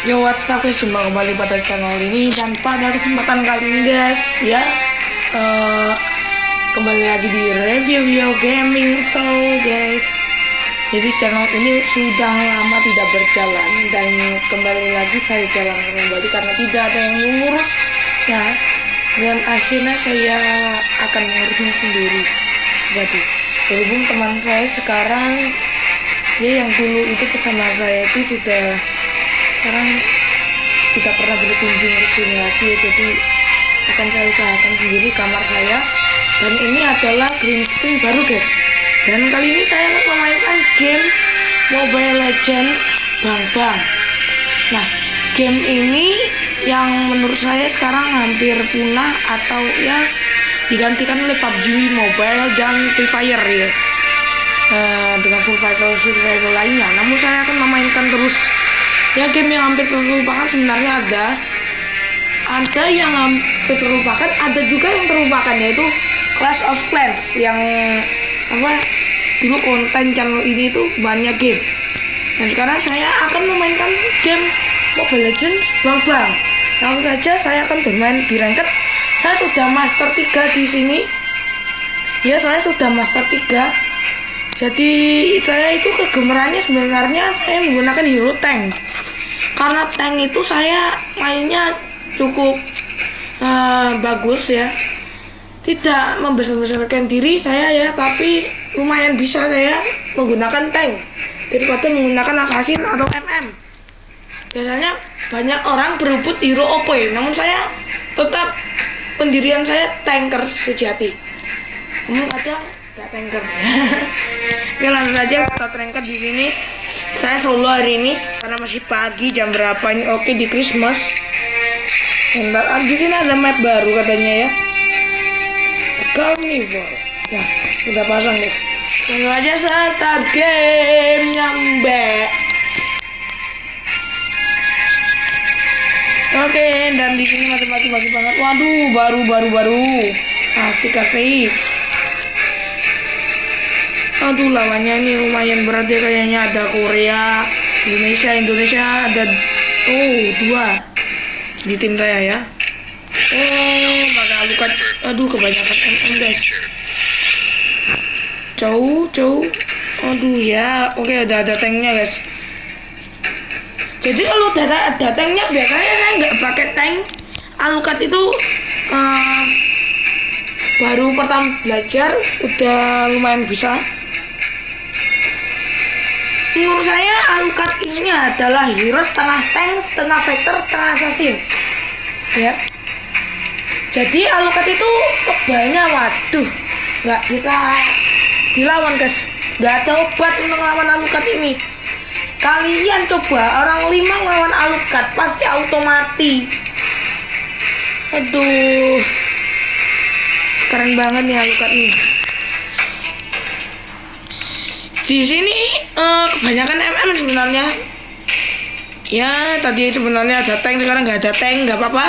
Yo, what's up guys, jumpa kembali pada channel ini. Dan pada kesempatan kali ini guys ya, kembali lagi di review gaming. So guys, jadi channel ini sudah lama tidak berjalan, dan kembali lagi saya jalankan kembali karena tidak ada yang mengurus ya, dan akhirnya saya akan mengurusnya sendiri. Jadi berhubung teman saya sekarang dia yang dulu itu bersama saya itu sudah sekarang tidak pernah berkunjung ke sini lagi, jadi akan saya usahakan sendiri kamar saya. Dan ini adalah green screen baru guys, dan kali ini saya akan memainkan game Mobile Legends Bang Bang. Nah, game ini yang menurut saya sekarang hampir punah atau ya digantikan oleh PUBG Mobile dan Free Fire ya, dengan survival lainnya. Namun saya akan memainkan terus ya game yang hampir terlupakan. Sebenarnya ada yang hampir terlupakan, ada juga yang terlupakan, yaitu Clash of Clans yang dulu konten channel ini itu banyak game. Dan sekarang saya akan memainkan game Mobile Legends Bang Bang. Langsung saja saya akan bermain di ranked. Saya sudah master 3 di sini. Ya, saya sudah master 3. Jadi saya itu kegemerannya sebenarnya saya menggunakan hero tank. Karena tank itu saya mainnya cukup bagus ya, tidak membesar-besarkan diri saya ya, tapi lumayan bisa saya menggunakan tank daripada menggunakan assassin atau MM. Biasanya banyak orang berebut hero OP, namun saya tetap pendirian saya tanker sejati. Namun ada nggak tanker. Oke, langsung saja kita ranked di sini. Saya solo hari ini karena masih pagi, jam berapa ini? Oke, di Christmas. Bentar, di sini ada map baru katanya ya, The Carnivore. Nah, udah pasang guys. Langsung aja start game nyambe. Oke, dan di sini masih pagi banget. Waduh, baru. Asik. Aduh, lawannya ini lumayan berat ya kayaknya. Ada Korea, Indonesia ada 2 di tim saya ya. Maka luka. Aduh, kebanyakan MM guys. Jauh. Aduh ya. Oke, ada tanknya guys. Jadi kalau ada tanknya, biasanya saya nggak pakai tank. Alucard itu baru pertama belajar udah lumayan bisa. Menurut saya Alucard ini adalah hero setengah tank, setengah fighter, setengah assassin ya. Jadi Alucard itu obatnya, waduh, nggak bisa dilawan guys. Nggak ada obat untuk melawan Alucard ini. Kalian coba orang 5 melawan Alucard pasti auto mati. Aduh, keren banget nih Alucard ini. Di sini kebanyakan MM sebenarnya. Ya, tadi sebenarnya ada tank, sekarang nggak ada tank, nggak apa-apa.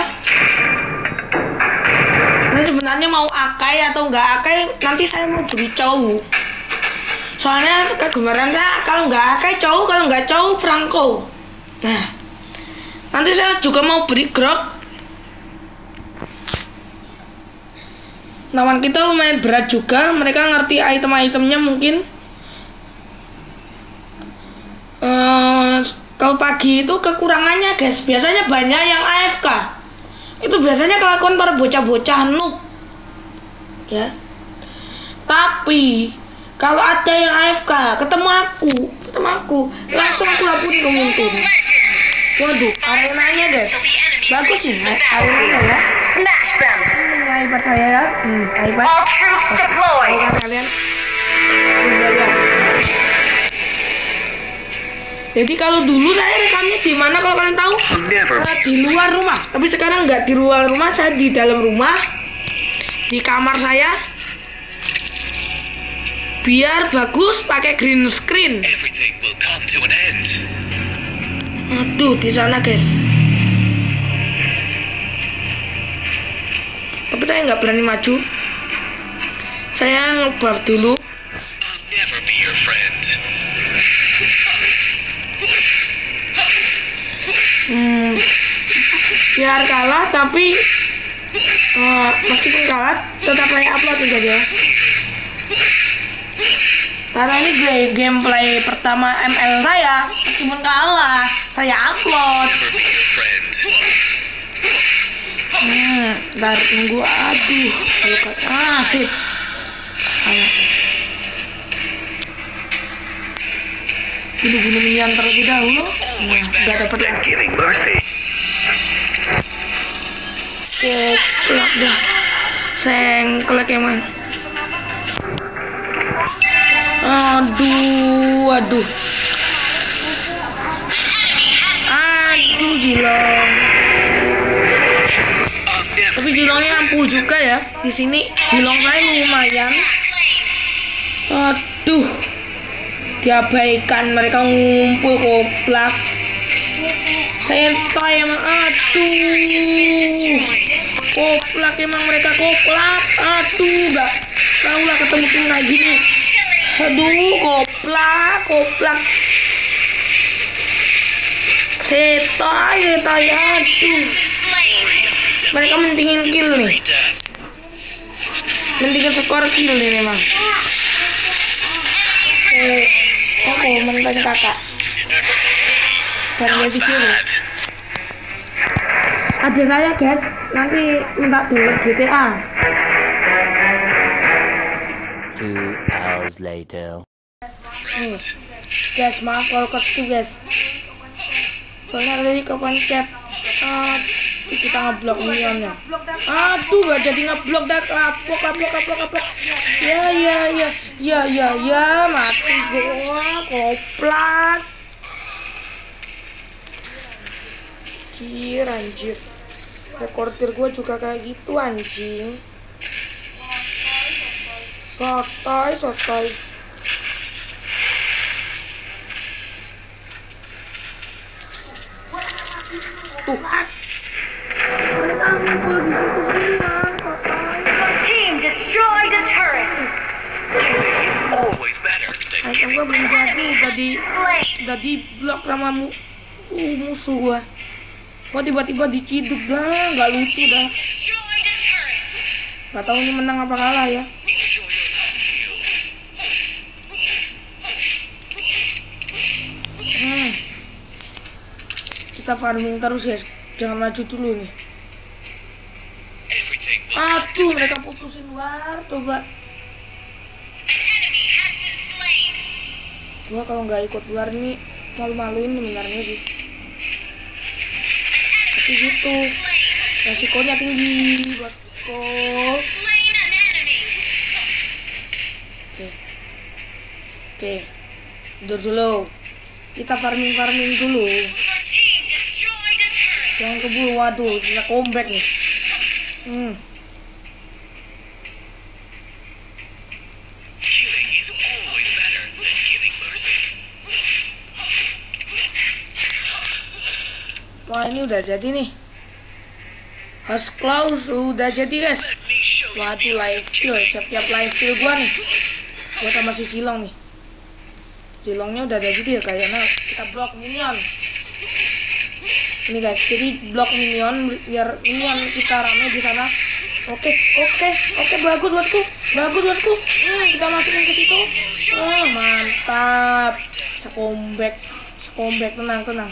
Nah, sebenarnya mau Akai atau nggak Akai, nanti saya mau beli Chow. Soalnya kegemaran saya kalau nggak Akai Chow, kalau nggak Chow Franco. Nah, nanti saya juga mau beli Grok. Lawan kita lumayan berat juga, mereka ngerti item-itemnya mungkin. Kalau pagi itu kekurangannya guys, biasanya banyak yang AFK. Itu biasanya kelakuan para bocah-bocah noob ya. Tapi kalau ada yang AFK ketemu aku langsung aku laporin ke muncul. Waduh, arenanya guys bagus nih arenanya ya. Ini iPad saya ya, iPad. Kalian sudah ya. Jadi kalau dulu saya rekamnya di mana kalau kalian tahu? Di luar rumah. Tapi sekarang nggak di luar rumah, saya di dalam rumah, di kamar saya. Biar bagus pakai green screen. Aduh, di sana guys. Tapi saya nggak berani maju. Saya nge-buff dulu. biar kalah tapi meskipun kalah tetap saya upload ya. Karena ini gameplay pertama ML saya, meskipun kalah saya upload. Ntar tunggu, aduh, sip. Ayo. Bunuh minion terlebih dahulu. Nah, udah dapat. Oke, dah. Sengklek emang. Aduh. Jilong. Tapi jilongnya ampuh juga ya. Di sini jilong saya lumayan. Aduh. Diabaikan, mereka ngumpul koplak. Sentoy emang, koplak emang mereka koplak. Gak tahu lah ketemu tim kayak gini. Koplak. Setoy, mereka mentingin kill nih. Mentingin skor kill nih memang. Mentan kakak. Baru video nih. Ada saya guys, nanti minta download GTA. 2 hours later. Nih, guys, maaf kalau ketu guys. Soalnya tadi kepencet kita ngeblok minionnya. Gak jadi ngeblok dah, kapok. Ya, mati gua, koplak. Anjir. Rekorder gua juga kayak gitu anjing. Sotoy. Tuhan. Team destroyed a turret. Item gua belum jadi, udah di blok sama musuh gua. Kok tiba-tiba diciduk dah, nggak lucu dah. Gak tahu ini menang apa kalah ya. Kita farming terus guys, jangan maju dulu nih. Mereka putusin war, coba. Gua kalau nggak ikut war nih malu-maluin sebenarnya sih. Tapi gitu, resikonya tinggi buat kok. Oke, dulu. Kita farming dulu. Jangan keburu, waduh, kita comeback nih. Wah, ini udah jadi nih. House Claus udah jadi guys. Waduh, live skill, siap-siap live skill gua nih. Gua sama si Cilong nih. Cilongnya udah jadi dia kayaknya. Kita blok minion. Ini guys, jadi blok minion biar minion kita rame di sana. Oke, bagus bosku. Kita masukin ke situ. Mantap. Comeback, tenang.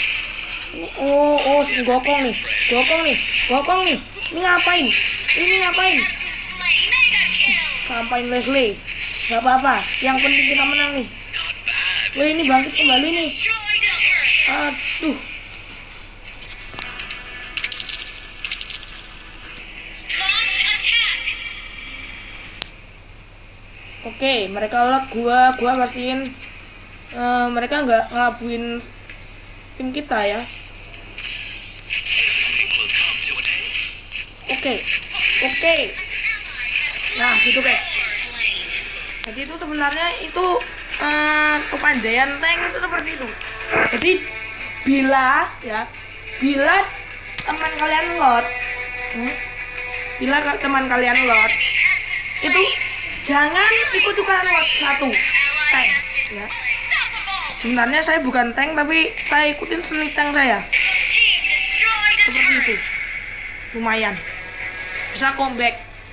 Gokong nih. Ini ngapain? Ngapain Leslie? Gak apa-apa. Yang penting kita menang nih. Ini bangkit kembali nih. Aduh. Oke, mereka lock gua pastiin mereka nggak ngelabuin tim kita ya. Oke. Nah, gitu guys. Jadi itu sebenarnya itu kepandaian tank itu seperti itu. Jadi bila teman kalian lot, itu jangan ikut tukaran lot satu tank ya. Sebenarnya saya bukan tank, tapi saya ikutin seni tank saya. seperti itu. Lumayan. Bisa comeback.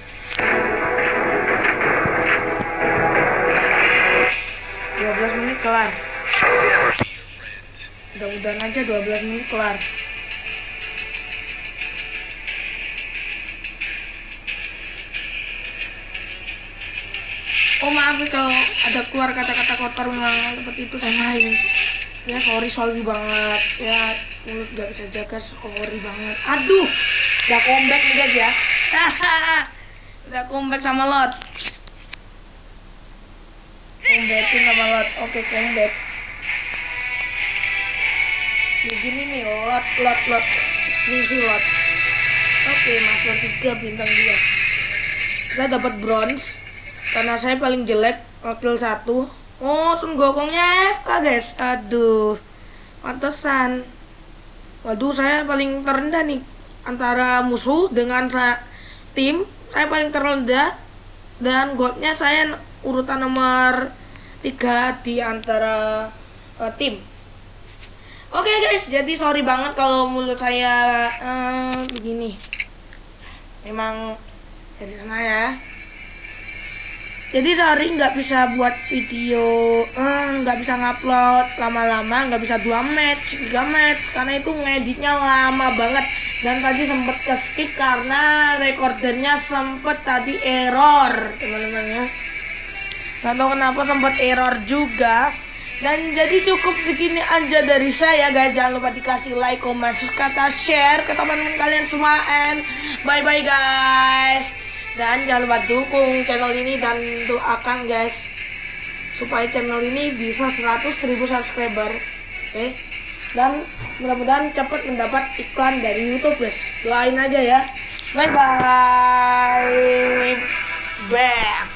Menit kelar. Mudah-mudahan aja 12 menit kelar. Oh maaf ya kalau ada keluar kata-kata kotor memang seperti itu saya main. Ya sorry banget. Ya mulut gak bisa jaga, sorry banget. Aduh, udah comeback nih guys ya. Udah comeback sama Lot. Comebackin sama Lot. Oke, comeback. Begini nih Lot. Ini si Lot. Oke, master 3 bintang 2. Kita dapat bronze karena saya paling jelek, wakil 1. Oh, Sun Gokongnya FK guys. Aduh, pantesan. Waduh, saya paling terendah nih antara musuh dengan tim. Saya paling terendah dan goldnya saya urutan nomor 3 di antara tim. Oke guys, jadi sorry banget kalau mulut saya begini. Memang dari sana ya. Jadi sorry nggak bisa buat video, nggak bisa ngupload lama-lama, nggak bisa 2 match, 3 match karena itu ngeditnya lama banget. Dan tadi sempet ke skip karena recordernya sempet tadi error teman-teman ya. Nggak tahu kenapa sempet error juga. Dan jadi cukup segini aja dari saya guys. Jangan lupa dikasih like, comment, subscribe, share ke teman-teman kalian semua. And bye bye guys. Dan jangan lupa dukung channel ini dan doakan guys supaya channel ini bisa 100.000 subscriber. Oke. Dan mudah-mudahan cepat mendapat iklan dari YouTube guys. Doain aja ya. Bye bye. Bye.